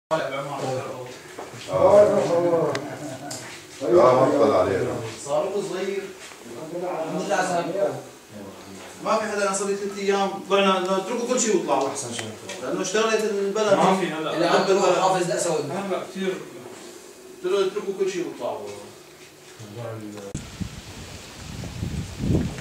ما علينا صاروخ صغير ما في حدا. انا صار لي 3 ايام طلعنا نتركوا كل شيء ويطلعوا احسن شيء لانه اشتغلت البلد ما في هلا اللي عنده روح حافظ الاسود هلا كثير يتركوا كل شيء ويطلعوا.